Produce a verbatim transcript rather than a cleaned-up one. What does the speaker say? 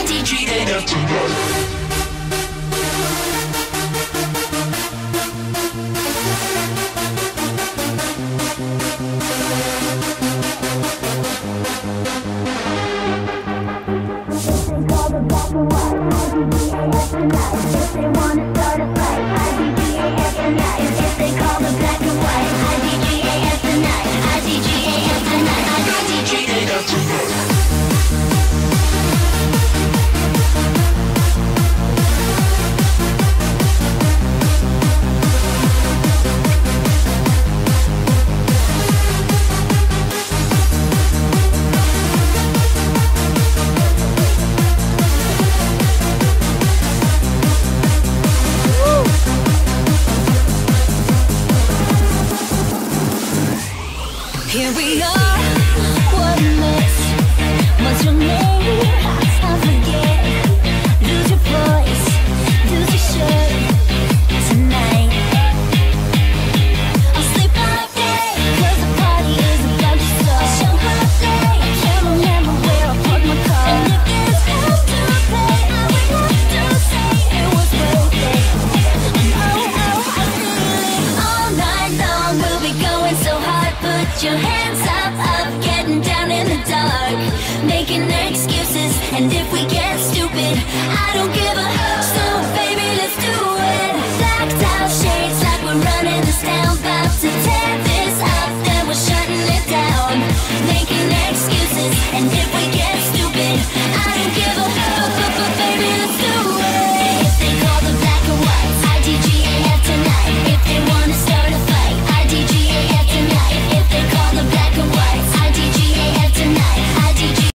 D J it up tonight. If they wanna start a fight, I D G A F tonight. If they call the black and white, I D G A F tonight. I D G A F tonight. I D G A F tonight. Here we are, what a mess. What's your name? I forget. Lose your voice, lose your shirt tonight. I'll sleep all day, cause the party is about to start. I'll show her day, I can't remember where I parked my car. And if there's hell to pay, I would have to say it was worth it. Oh, oh, I feel it. All night long we'll be going so hard. Put your hands up, up, getting down in the dark, making excuses, and if we get stupid, I don't give a